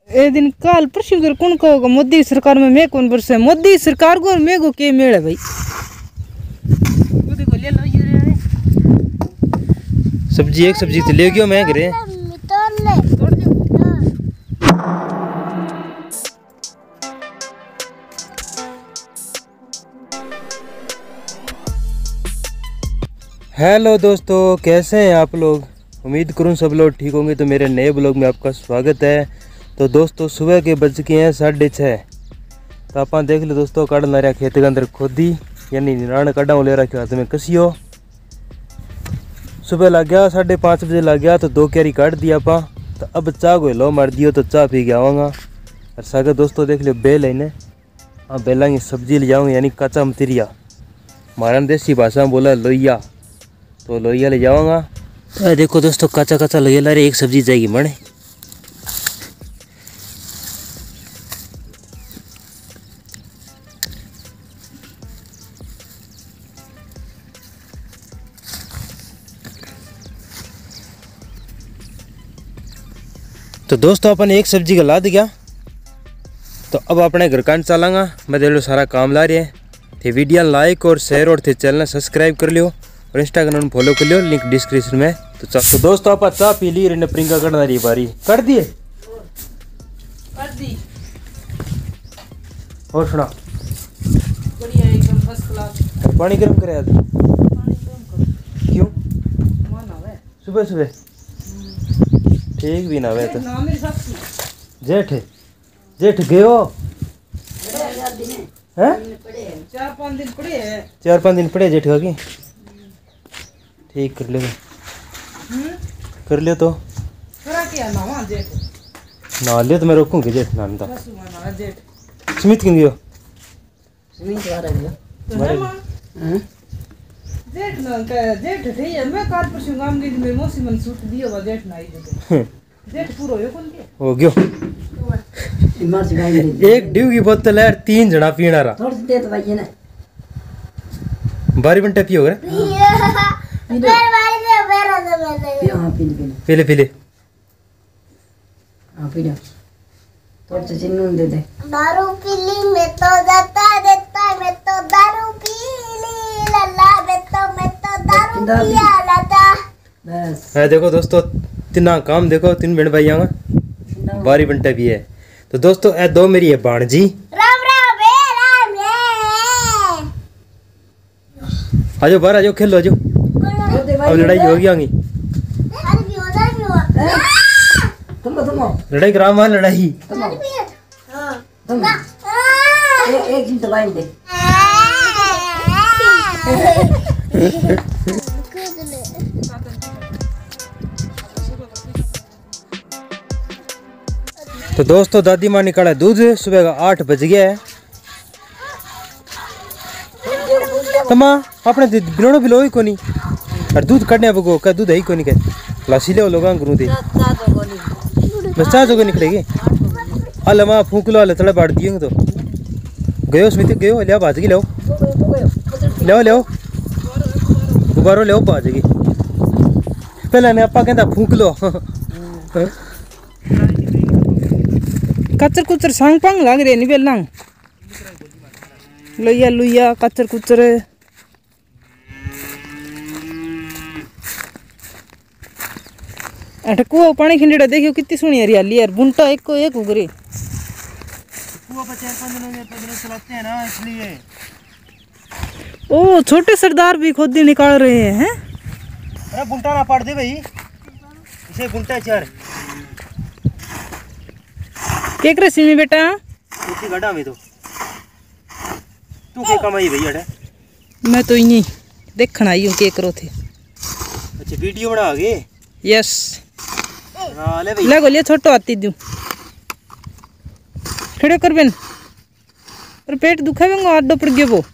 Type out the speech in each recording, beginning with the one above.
ए दिन काल परसों कर कौन कहोगा मोदी सरकार में मैं कौन बरसे मोदी सरकार को और मैं को के मेल है भाई। देखो ले लो ये सब्जी एक सब्जी तो ले गयो मैं घरे। हेलो दोस्तों, कैसे हैं आप लोग। उम्मीद करूं सब लोग ठीक होंगे। तो मेरे नए ब्लॉग में आपका स्वागत है। तो दोस्तों सुबह के बज के हैं 6:30। तो आप देख लो दोस्तों, काढ़ रहा खेत के अंदर खोदी यानी निराण काढ़ा ले रखा हाथ में कसियो। सुबह लग गया 5:30 बजे लग गया तो 2 क्यारी काट दिया आपा। तो अब चाह को लो मार दियो तो चाह पी के आवांगा। और सागर दोस्तों देख लो बेल है इन्हें। हाँ बेला की सब्जी ले जाऊँगा यानी कच्चा मतीरिया, हमारा देसी भाषा में बोला लोहिया। तो लोहिया ले जाऊँगा। तो देखो दोस्तों कच्चा कच्चा लोहिया ला रहे, एक सब्जी जाएगी मणे। तो दोस्तों अपन एक सब्जी का लाद गया। तो अब अपने घर का चलांगा। मैं देख लो सारा काम ला रहे हैं। थे वीडियो लाइक और शेयर और थे चैनल सब्सक्राइब कर लियो और इंस्टाग्राम में फॉलो कर लियो, लिंक डिस्क्रिप्शन में। तो दोस्तों आप चाह पी ली रही प्रिंका करना रही बारी कर दिए कर दी। और सुना बढ़िया एकदम फर्स्ट क्लास। पानी गर्म करे आज। पानी कम कर क्यों माना वे सुबह सुबह ठीक भी ना वे तो ना मेरे साथ में जेठ जेठ गयो हैं 4-5 दिन पड़े हैं। 4-5 दिन पड़े जेठ का की ठीक कर ले कर लियो। तो करा क्या ना वहां जेठ ना लियो तो मैं रोकूंगी जेठ नान दा। बस माना जेठ स्मित किन गयो स्मित आ रहा है तो है मां जेठ ना का जेठ ठीक है। मैं कार पर गाम गई मेरी मौसी मन सूट दियो वा जेठ ना आई दे जेठ पूरा हो कौन के हो गयो। इमरजेंसी गाड़ी एक ड्यू की बोतल है 3 जना पीना रहा। थोड़ी दे तो भाई ना बारी बंटे पियो रे हां पीने पीले पीले हां पी लो थोड़ा सा नून दे दे। दारू पी ली मैं तो जाता देता मैं तो दारू पी ली लल्ला मैं तो दारू पिया लाता बस। है देखो दोस्तों तिना काम देखो 3 बहन भाई आंगा बारी बंटे भी है। तो दोस्तों ए 2 मेरी है भाणजी। राम राम बे राम रे आजो बाहर आजो खेलो आजो। अब लड़ाई होगी आंगी अरे क्यों तुम लड़ाई कराम वहाँ लड़ाई। तुम एक दिन दवाई दे। तो दोस्तों दादी माँ निकाला दूध सुबह का 8 बज गया है। तो माँ अपने बिलोड़ो बिलो ही कोनी और दूध काटने बगो का दूध है ही कोनी के लासी ले लोग गुरु दे बस चाह जो निकलेगी। अल माँ फूक लो अल थोड़ा बांट दिए तो गयो स्मित गयो लिया बाजगी लो लो लो गुब्बारो लो बाजगी पहले ने आपा कहता फूक लो। कचर कुचर सांग पांग लाग रे नी बेलांग लोया लोया कचर कुचर अटको पानी खिंडेड़ा देखियो कितनी सोहनी हरियाली यार। बुंटा एक को एक उगरे कुआं पर 4-5 दिन चलाते हैं ना इसलिए। ओ छोटे सरदार भी खोदी निकाल रहे हैं। अरे बुंटा ना पाड़ दे भाई इसे बुंटा 4 के करे सिमी बेटा इतनी गड्ढा में तो तू के कमाई भई अड़े। मैं तो इन्हीं देखण आई हूं के करो थे। अच्छा वीडियो बना गए यस हां ले भाई ले गोलिया छोटो आती दूं खड़े कर बेन और पेट दुखावेंगा आडो पड़ गयो वो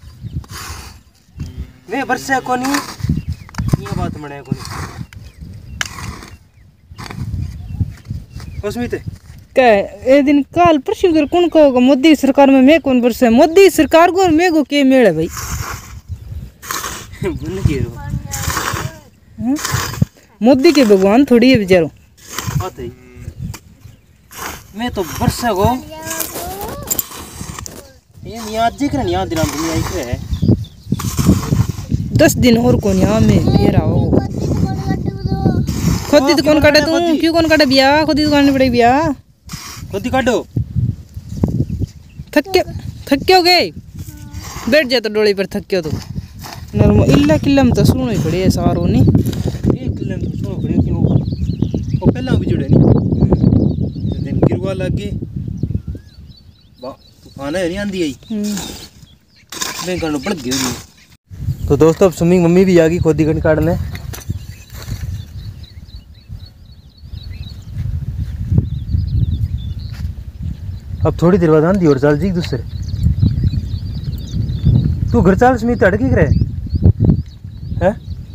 वे बरसे कोनी ये बात मने कोनी उसमित क्या ए दिन काल परसों कर कौन कहोगा मोदी सरकार में मैं कौन बरसे मोदी सरकार को और मैं को के मेल है भाई। बोल के मोदी के भगवान थोड़ी है बेचारो। मैं तो बरसा गो ये याद जी करन याद दिना दुनिया आई है 10 दिन और कौन यहाँ में फिर आओ खुद तो कौन काटे तू क्यों कौन काटे बिया खुद तो काटनी पड़ेगी बिया खुद काटो थक्के हो गए बैठ जा तो डोली पर थक्के हो तो नॉर्मल इल्ला किल्ला में तो सुनो ही पड़े सारो नहीं एक किले में तो सुनो पड़े क्यों वो पहला भी जुड़े नहीं तो दिन गिरवा लग गए तूफान है नहीं आंधी आई मैं करनो पड़ गई तो दोस्तों अब स्विमिंग मम्मी भी आ गई खोदी गन काटने अब थोड़ी देर बाद आंधी और चाल जी दूसरे तू घर चाल समीत अड़की करे है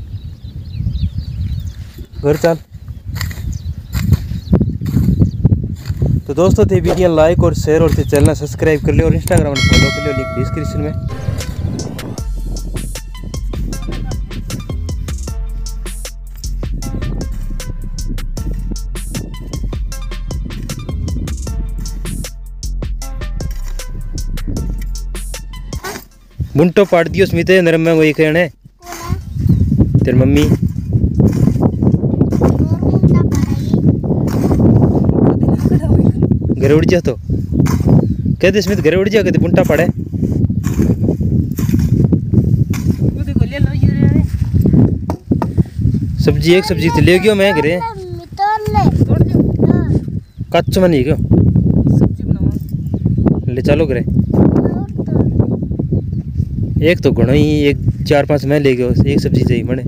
घर चाल तो दोस्तों थे वीडियो लाइक और शेयर और चैनल सब्सक्राइब कर लियो और इंस्टाग्राम में फॉलो कर लियो लिंक डिस्क्रिप्शन में बुंटो पाट दियो स्मिते नरम में वही कहने तेरी मम्मी घर उड़ जा तो कहते स्मित घर उड़ जा कहते बुंटा पड़े सब्जी एक सब्जी तो ले गयो मैं घरे कच्चो में नहीं क्यों ले चलो घरे एक तो घणो ही एक 4-5 मैं ले गयो एक सब्जी चाहिए मने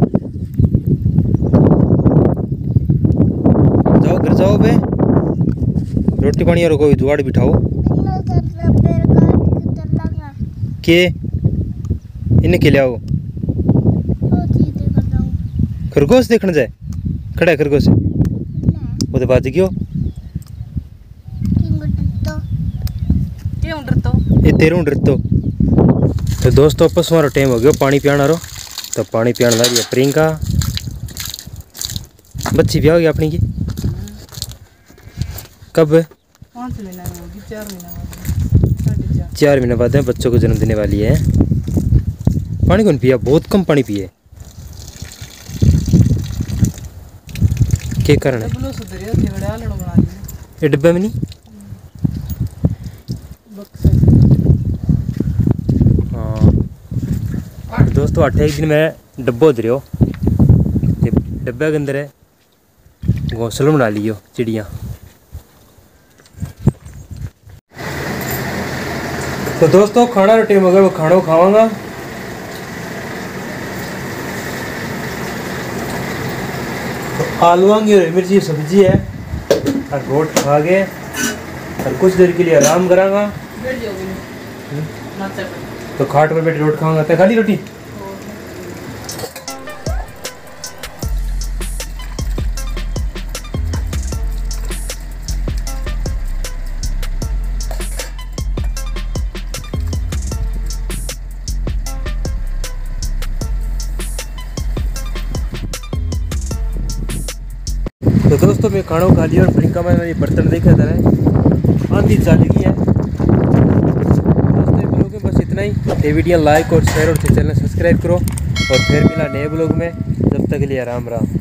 जाओ घर जाओ बे रोटी पानी और कोई जुगाड़ बिठाओ के इन्हें के लियाओ खरगोश देखने जाए खड़ा है खरगोश वो तो बात क्यों ये तेरू डरतो तो दोस्तों पशुओं रो टाइम हो गया पानी पियाना रो तो पानी पियान ला रही है प्रियंका बच्ची ब्याह होगी अपनी की कब 5 महीना होगी 4 महीने बाद बच्चों को जन्म देने वाली है पानी कौन पिया बहुत कम पानी पिए क्या कारण है ये डिब्बे में नहीं दोस्तों 8 दिन में डब्बो धरियो डब्बे के अंदर है घोंसला बना लियो चिड़िया तो दोस्तों खाना रो टाइम हो गया वो खाना खावांगा तो आलूआं की और मिर्ची की सब्जी है और रोट खा के और कुछ देर के लिए आराम करांगा तो खाट पर बैठ रोट खाऊंगा तो खाली रोटी तो दोस्तों मैं खाना खा लिया और प्रियंका में मेरी बर्तन देखा था आंधी चालेगी है दोस्तों ब्लॉग में बस इतना ही ये वीडियो लाइक और शेयर और चैनल सब्सक्राइब करो और फिर मिला नए ब्लॉग में जब तक के लिए राम राम।